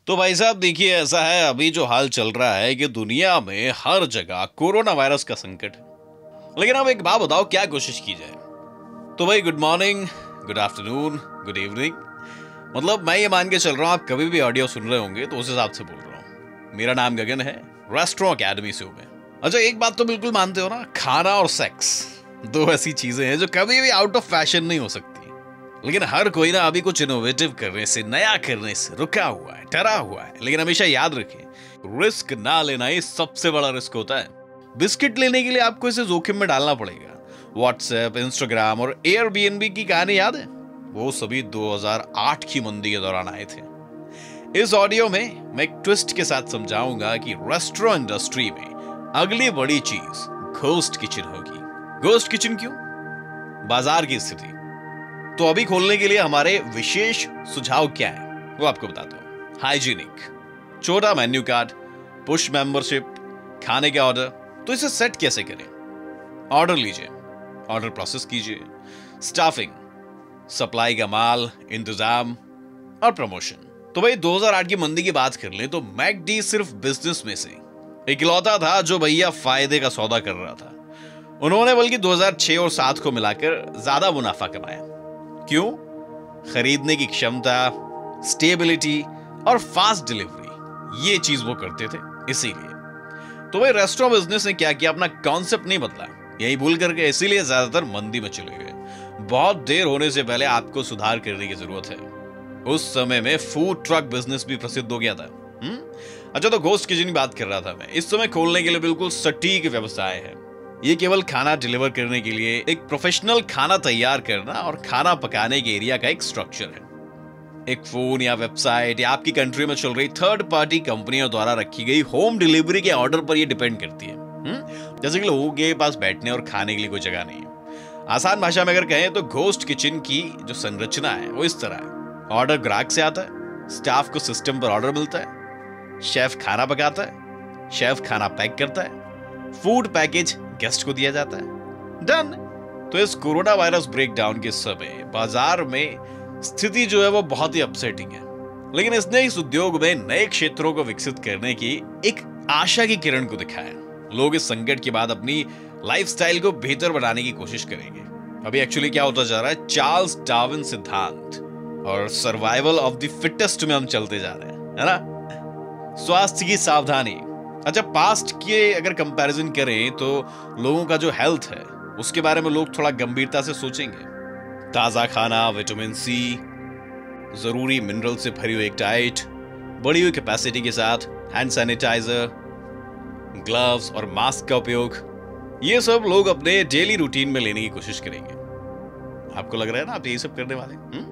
तो भाई साहब देखिए, ऐसा है अभी जो हाल चल रहा है कि दुनिया में हर जगह कोरोना वायरस का संकट है। लेकिन अब एक बात बताओ, क्या कोशिश की जाए? तो भाई good morning, good afternoon, good evening, मतलब मैं ये मान के चल रहा हूँ आप कभी भी ऑडियो सुन रहे होंगे तो उस हिसाब से बोल रहा हूँ। मेरा नाम गगन है, रेस्टोरेंट अकेडमी से हूँ मैं। अच्छा, एक बात तो बिल्कुल मानते हो ना, खाना और सेक्स दो ऐसी चीजें हैं जो कभी भी आउट ऑफ फैशन नहीं हो सकती। लेकिन हर कोई ना अभी कुछ इनोवेटिव करने से, नया करने से रुका हुआ है, डरा हुआ है। लेकिन हमेशा याद रखें, रिस्क ना लेना ही सबसे बड़ा रिस्क होता है। बिस्किट लेने के लिए आपको इसे जोखिम में डालना पड़ेगा। व्हाट्सएप, इंस्टाग्राम और एयरबीएनबी की कहानी याद है? वो सभी 2008 की मंदी के दौरान आए थे। इस ऑडियो में मैं एक ट्विस्ट के साथ समझाऊंगा कि रेस्टोरेंट इंडस्ट्री में अगली बड़ी चीज घोस्ट किचन होगी। घोस्ट किचन क्यों? बाजार की स्थिति। तो अभी खोलने के लिए हमारे विशेष सुझाव क्या है वो आपको बताता हूं। हाइजीनिक, छोटा मेन्यू कार्ड, पुश मेंबरशिप, खाने के ऑर्डर। तो इसे सेट कैसे करें? ऑर्डर लीजिए, ऑर्डर प्रोसेस कीजिए, स्टाफिंग, सप्लाई का माल, इंतजाम और प्रमोशन। तो भाई 2008 की मंदी की बात कर लें तो मैकडी सिर्फ बिजनेस में से इकलौता था जो भैया फायदे का सौदा कर रहा था। उन्होंने बल्कि 2006 और 7 को मिलाकर ज्यादा मुनाफा कमाया। क्यों? खरीदने की क्षमता, स्टेबिलिटी और फास्ट डिलीवरी, ये चीज वो करते थे। इसीलिए तो भाई रेस्टोरेंट बिजनेस ने क्या किया, अपना कॉन्सेप्ट नहीं बदला, यही भूल करके इसीलिए ज्यादातर मंदी में चले गए। बहुत देर होने से पहले आपको सुधार करने की जरूरत है। उस समय में फूड ट्रक बिजनेस भी प्रसिद्ध हो गया था। अच्छा, तो घोस्ट किचन की बात कर रहा था मैं। इस समय खोलने के लिए बिल्कुल सटीक व्यवस्थाएं है। ये केवल खाना डिलीवर करने के लिए एक प्रोफेशनल खाना तैयार करना और खाना पकाने के एरिया का एक स्ट्रक्चर है। एक फोन या वेबसाइट या आपकी कंट्री में चल रही थर्ड पार्टी कंपनियों द्वारा रखी गई होम डिलीवरी के ऑर्डर पर ये डिपेंड करती है। जैसे कि लोगों के पास बैठने और खाने के लिए कोई जगह नहीं है। आसान भाषा में अगर कहें तो घोस्ट किचन की जो संरचना है वो इस तरह है। ऑर्डर ग्राहक से आता है, स्टाफ को सिस्टम पर ऑर्डर मिलता है, शेफ खाना पकाता है, शेफ खाना पैक करता है, फूड पैकेज गेस्ट को दिया जाता है, डन। तो इस कोरोना वायरस ब्रेकडाउन के समय बाजार में स्थिति जो है वो बहुत ही अपसेटिंग है। लेकिन इसने इस उद्योग में नए क्षेत्रों को विकसित करने की एक आशा की किरण को दिखाया। लोग इस संकट के बाद अपनी लाइफस्टाइल को बेहतर बनाने की कोशिश करेंगे। अभी एक्चुअली क्या होता जा रहा है, चार्ल्स डार्विन सिद्धांत और सर्वाइवल ऑफ द फिटेस्ट में हम चलते जा रहे हैं, है ना? स्वास्थ्य की सावधानी। अच्छा, पास्ट के अगर कंपैरिजन करें तो लोगों का जो हेल्थ है उसके बारे में लोग थोड़ा गंभीरता से सोचेंगे। ताजा खाना, विटामिन सी, जरूरी मिनरल से भरी हुई एक डाइट, बढ़ी हुई कैपेसिटी के साथ हैंड सैनिटाइजर, ग्लव्स और मास्क का उपयोग, ये सब लोग अपने डेली रूटीन में लेने की कोशिश करेंगे। आपको लग रहा है ना आप यही सब करने वाले?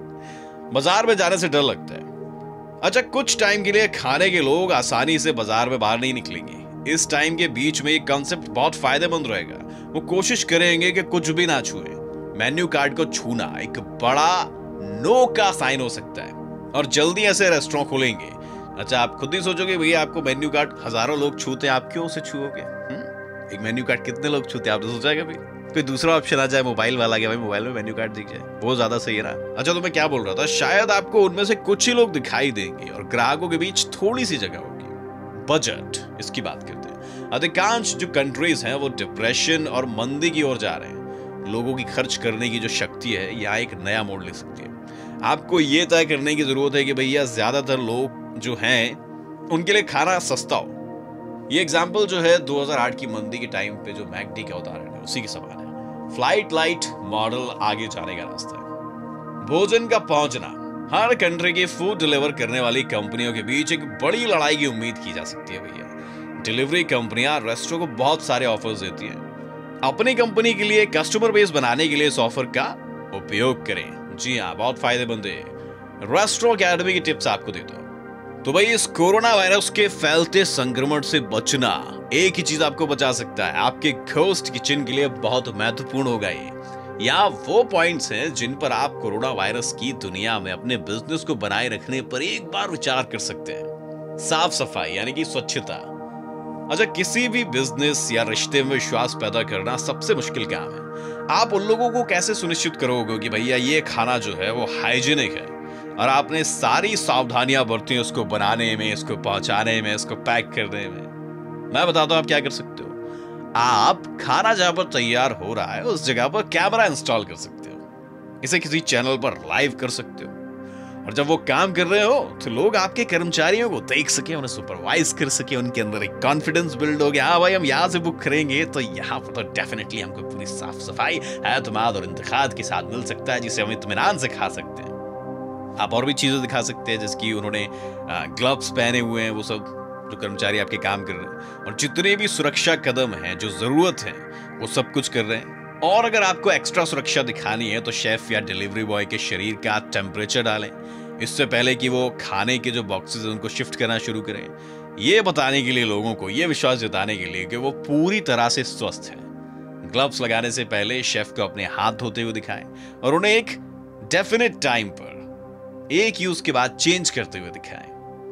बाजार में जाने से डर लगता है। अच्छा, कुछ टाइम के लिए खाने के लोग आसानी से बाजार में बाहर नहीं निकलेंगे। इस टाइम के बीच में ये कॉन्सेप्ट बहुत फायदेमंद रहेगा। वो कोशिश करेंगे कि कुछ भी ना छुए। मेन्यू कार्ड को छूना एक बड़ा नो का साइन हो सकता है और जल्दी ऐसे रेस्टोरेंट खोलेंगे। अच्छा, आप खुद ही सोचोगे भैया आपको मेन्यू कार्ड हजारों लोग छूते हैं, आप क्यों उसे छूओगे? एक मेन्यू कार्ड कितने लोग छूते हैं आपने सोचा है कभी? कोई दूसरा ऑप्शन आ जाए मोबाइल वाला, क्या भाई मोबाइल में मेन्यू कार्ड दिख जाए, वो ज्यादा सही है ना? अच्छा, तो मैं क्या बोल रहा था, शायद आपको उनमें से कुछ ही लोग दिखाई देंगे और ग्राहकों के बीच थोड़ी सी जगह होगी। बजट, इसकी बात करते हैं। अधिकांश जो कंट्रीज हैं वो डिप्रेशन और मंदी की ओर जा रहे हैं। लोगों की खर्च करने की जो शक्ति है यहाँ एक नया मोड़ ले सकती है। आपको ये तय करने की जरूरत है कि भैया ज्यादातर लोग जो हैं उनके लिए खाना सस्ता हो। ये एग्जाम्पल जो है 2008 की मंदी के टाइम पे जो मैकडी का उदाहरण है उसी के समान है। फ्लाइट लाइट मॉडल आगे जाने का रास्ता है। भोजन का पहुंचना, हर कंट्री के फूड डिलीवर करने वाली कंपनियों के बीच एक बड़ी लड़ाई की उम्मीद की जा सकती है भैया। डिलीवरी कंपनियां रेस्टोरेंट को बहुत सारे ऑफर्स देती हैं। अपनी कंपनी के लिए कस्टमर बेस बनाने के लिए इस ऑफर का उपयोग करें। जी हाँ, बहुत फायदेमंद है। रेस्टोरेंट अकेडमी की टिप्स आपको देता हूं। तो भाई इस कोरोना वायरस के फैलते संक्रमण से बचना, एक ही चीज आपको बचा सकता है, आपके घोस्ट किचन के लिए बहुत महत्वपूर्ण होगा ये। यहाँ वो पॉइंट्स हैं जिन पर आप कोरोना वायरस की दुनिया में अपने बिजनेस को बनाए रखने पर एक बार विचार कर सकते हैं। साफ सफाई यानी कि स्वच्छता। अच्छा, किसी भी बिजनेस या रिश्ते में विश्वास पैदा करना सबसे मुश्किल काम है। आप उन लोगों को कैसे सुनिश्चित करोगे कि भैया ये खाना जो है वो हाइजीनिक है? और आपने सारी सावधानियां बरती उसको बनाने में, इसको पहुंचाने में, इसको पैक करने में। मैं बताता हूं आप क्या कर सकते हो। आप खाना जहां पर तैयार हो रहा है उस जगह पर कैमरा इंस्टॉल कर सकते हो, इसे किसी चैनल पर लाइव कर सकते हो, और जब वो काम कर रहे हो तो लोग आपके कर्मचारियों को देख सके, उन्हें सुपरवाइज कर सके, उनके अंदर एक कॉन्फिडेंस बिल्ड हो गया। हाँ भाई, हम यहाँ से बुक करेंगे तो यहाँ पर तो डेफिनेटली हमको पूरी साफ सफाई, एतमाद और इंतखाब के साथ मिल सकता है, जिसे हम इत्मीनान से खा सकते हैं। आप और भी चीजें दिखा सकते हैं, जिसकी उन्होंने ग्लव्स पहने हुए हैं, वो सब जो कर्मचारी आपके काम कर रहे हैं, और जितने भी सुरक्षा कदम हैं जो जरूरत है वो सब कुछ कर रहे हैं। और अगर आपको एक्स्ट्रा सुरक्षा दिखानी है तो शेफ या डिलीवरी बॉय के शरीर का टेम्परेचर डालें इससे पहले कि वो खाने के जो बॉक्सेस हैं उनको शिफ्ट करना शुरू करें, ये बताने के लिए लोगों को, ये विश्वास जताने के लिए कि वो पूरी तरह से स्वस्थ है। ग्लव्स लगाने से पहले शेफ को अपने हाथ धोते हुए दिखाएं और उन्हें एक डेफिनेट टाइम पर एक यूज के बाद चेंज करते हुए दिखाएं।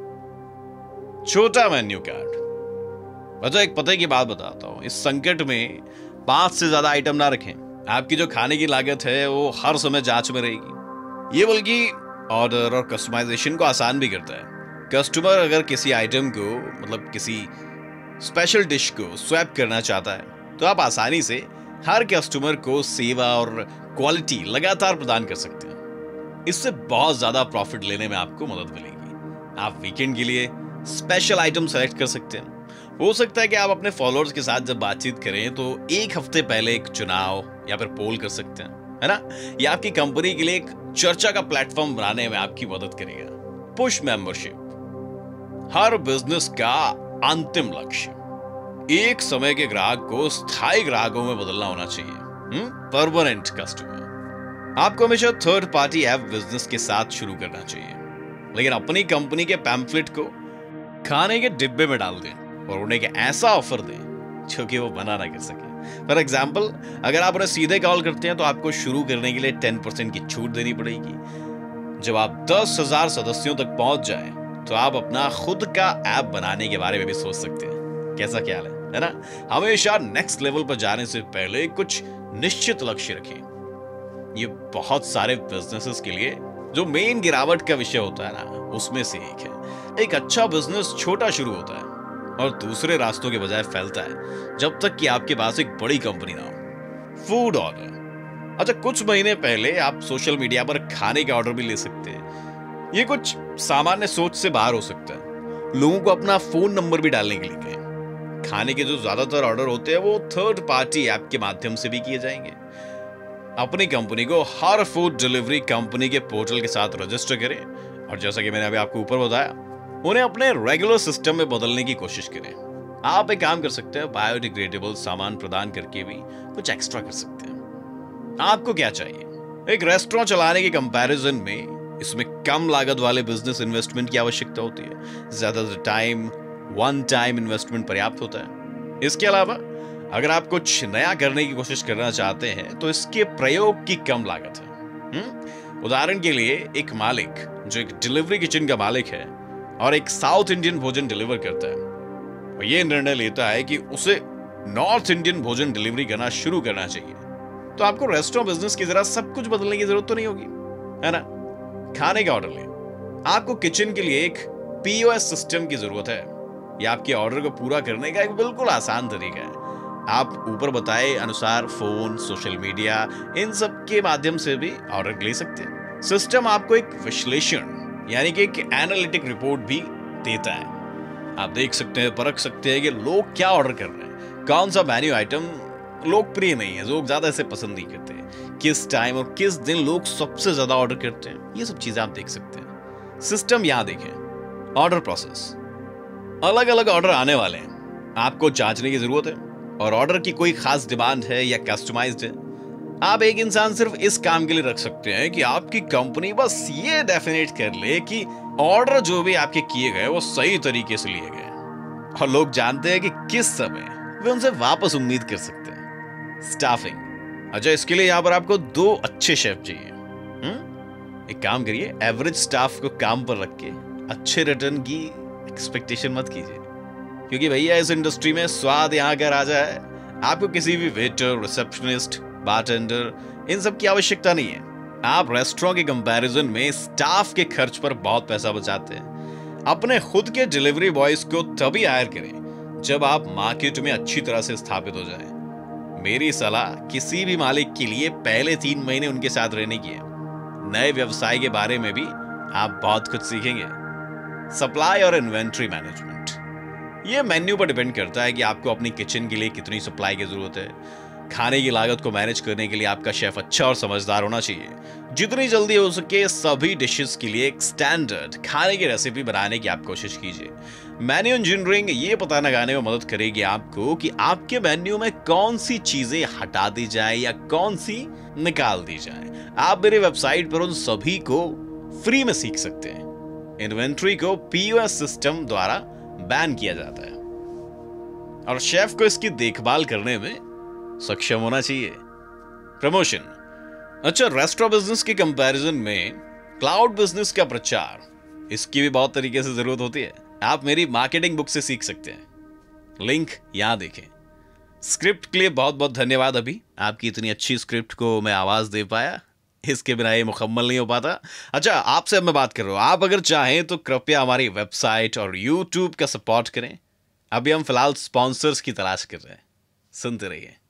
छोटा मेन्यू कार्ड। अच्छा, एक पते की बात बताता हूं, इस संकट में 5 से ज्यादा आइटम ना रखें। आपकी जो खाने की लागत है वो हर समय जांच में रहेगी। ये बल्कि ऑर्डर और कस्टमाइजेशन को आसान भी करता है। कस्टमर अगर किसी आइटम को, मतलब किसी स्पेशल डिश को स्वैप करना चाहता है तो आप आसानी से हर कस्टमर को सेवा और क्वालिटी लगातार प्रदान कर सकते हैं। इससे बहुत ज्यादा प्रॉफिट लेने में आपको मदद मिलेगी। आप वीकेंड के लिए स्पेशल आइटम सेलेक्ट कर सकते हैं। हो सकता है कि आप अपने फॉलोअर्स के साथ जब बातचीत करें तो एक हफ्ते पहले एक चुनाव या फिर पोल कर सकते हैं, है ना। यह आपकी कंपनी के लिए एक चर्चा का प्लेटफॉर्म बनाने में आपकी मदद करेगा। Push membership. हर बिजनेस का अंतिम लक्ष्य एक समय के ग्राहक को स्थायी ग्राहकों में बदलना होना चाहिए, परमानेंट कस्टमर। आपको हमेशा थर्ड पार्टी ऐप बिजनेस के साथ शुरू करना चाहिए, लेकिन अपनी कंपनी के पैम्फलेट को खाने के डिब्बे में डाल दें और उन्हें एक ऐसा ऑफर दें जो कि वो मना ना कर सके। फॉर एग्जाम्पल, अगर आप उन्हें सीधे कॉल करते हैं तो आपको शुरू करने के लिए 10% की छूट देनी पड़ेगी। जब आप 10,000 सदस्यों तक पहुंच जाए तो आप अपना खुद का ऐप बनाने के बारे में भी सोच सकते हैं। कैसा ख्याल है ना। हमेशा नेक्स्ट लेवल पर जाने से पहले कुछ निश्चित लक्ष्य रखें। ये बहुत सारे बिजनेसेस के लिए जो मेन गिरावट का विषय होता है ना, उसमें से एक है। एक अच्छा बिजनेस छोटा शुरू होता है और दूसरे रास्तों के बजाय फैलता है जब तक कि आपके पास एक बड़ी कंपनी ना हो। Food order. अच्छा, कुछ महीने पहले आप सोशल मीडिया पर खाने का ऑर्डर भी ले सकते हैं। ये कुछ सामान्य सोच से बाहर हो सकता है। लोगों को अपना फोन नंबर भी डालने के लिए कहें। खाने के जो ज्यादातर ऑर्डर होते हैं वो थर्ड पार्टी ऐप के माध्यम से भी किए जाएंगे। अपनी कंपनी को हर फूड डिलीवरी कंपनी के पोर्टल के साथ रजिस्टर करें और जैसा कि मैंने अभी आपको ऊपर बताया, उन्हें अपने रेगुलर सिस्टम में बदलने की कोशिश करें। आप एक काम कर सकते हैं, बायोडिग्रेडेबल सामान प्रदान करके भी कुछ एक्स्ट्रा कर सकते हैं। आपको क्या चाहिए? एक रेस्टोरेंट चलाने के कंपैरिजन में इसमें कम लागत वाले बिजनेस इन्वेस्टमेंट की आवश्यकता होती है। ज्यादातर टाइम वन टाइम इन्वेस्टमेंट पर्याप्त होता है। इसके अलावा अगर आप कुछ नया करने की कोशिश करना चाहते हैं तो इसके प्रयोग की कम लागत है। उदाहरण के लिए, एक मालिक जो एक डिलीवरी किचन का मालिक है और एक साउथ इंडियन भोजन डिलीवर करता है, और ये निर्णय लेता है कि उसे नॉर्थ इंडियन भोजन डिलीवरी करना शुरू करना चाहिए, तो आपको रेस्टोरेंट बिजनेस की जरा सब कुछ बदलने की जरूरत तो नहीं होगी, है ना। खाने का ऑर्डर लें। आपको किचन के लिए एक POS सिस्टम की जरूरत है। यह आपके ऑर्डर को पूरा करने का एक बिल्कुल आसान तरीका है। आप ऊपर बताए अनुसार फोन, सोशल मीडिया, इन सब के माध्यम से भी ऑर्डर ले सकते हैं। सिस्टम आपको एक विश्लेषण यानी कि एक एनालिटिक रिपोर्ट भी देता है। आप देख सकते हैं, परख सकते हैं कि लोग क्या ऑर्डर कर रहे हैं, कौन सा मेन्यू आइटम लोकप्रिय नहीं है, लोग ज्यादा इसे पसंद नहीं करते, किस टाइम और किस दिन लोग सबसे ज्यादा ऑर्डर करते हैं। ये सब चीजें आप देख सकते हैं। सिस्टम यहां देखें। Order process. अलग अलग ऑर्डर आने वाले हैं, आपको जांचने की जरूरत है और ऑर्डर की कोई खास डिमांड है या कस्टमाइज्ड है। आप एक इंसान सिर्फ इस काम के लिए रख सकते हैं कि आपकी कंपनी बस ये डेफिनेट कर ले कि ऑर्डर जो भी आपके किए गए वो सही तरीके से लिए गए और लोग जानते हैं कि किस समय वे उनसे वापस उम्मीद कर सकते हैं। स्टाफिंग। अच्छा, इसके लिए यहां पर आपको 2 अच्छे शेफ चाहिए। एक काम करिए, एवरेज स्टाफ को काम पर रख के अच्छे रिटर्न की एक्सपेक्टेशन मत कीजिए, क्योंकि भैया इस इंडस्ट्री में स्वाद यहाँ का राजा है। आपको किसी भी वेटर, रिसेप्शनिस्ट, बारटेंडर, इन सब की आवश्यकता नहीं है। आप रेस्टोरेंट के कंपैरिजन में स्टाफ के खर्च पर बहुत पैसा बचाते हैं। अपने खुद के डिलीवरी बॉयज को तभी हायर करें जब आप मार्केट में अच्छी तरह से स्थापित हो जाएं। मेरी सलाह किसी भी मालिक के लिए पहले 3 महीने उनके साथ रहने की है। नए व्यवसाय के बारे में भी आप बहुत कुछ सीखेंगे। सप्लाई और इन्वेंट्री मैनेजमेंट, ये मेन्यू पर डिपेंड करता है कि आपको अपनी किचन के लिए कितनी सप्लाई की जरूरत है। खाने की लागत को मैनेज करने के लिए आपका शेफ अच्छा और समझदार होना चाहिए। जितनी जल्दी हो सके सभी डिशेस के लिए एक स्टैंडर्ड खाने की रेसिपी बनाने की आप कोशिश कीजिए। मेन्यू इंजीनियरिंग ये पता लगाने में मदद करेगी आपको कि आपके मेन्यू में कौन सी चीजें हटा दी जाए या कौन सी निकाल दी जाए। आप मेरे वेबसाइट पर उन सभी को फ्री में सीख सकते हैं। इन्वेंट्री को पीओएस सिस्टम द्वारा बैन किया जाता है और शेफ को इसकी देखभाल करने में सक्षम होना चाहिए। प्रमोशन, अच्छा, रेस्टोरेंट बिजनेस के कंपैरिजन में क्लाउड बिजनेस का प्रचार, इसकी भी बहुत तरीके से जरूरत होती है। आप मेरी मार्केटिंग बुक से सीख सकते हैं, लिंक यहां देखें। स्क्रिप्ट के लिए बहुत बहुत धन्यवाद। अभी आपकी इतनी अच्छी स्क्रिप्ट को मैं आवाज दे पाया, इसके बिना ये मुकम्मल नहीं हो पाता। अच्छा, आपसे अब मैं बात कर रहा हूं, आप अगर चाहें तो कृपया हमारी वेबसाइट और यूट्यूब का सपोर्ट करें। अभी हम फिलहाल स्पॉन्सर्स की तलाश कर रहे हैं। सुनते रहिए।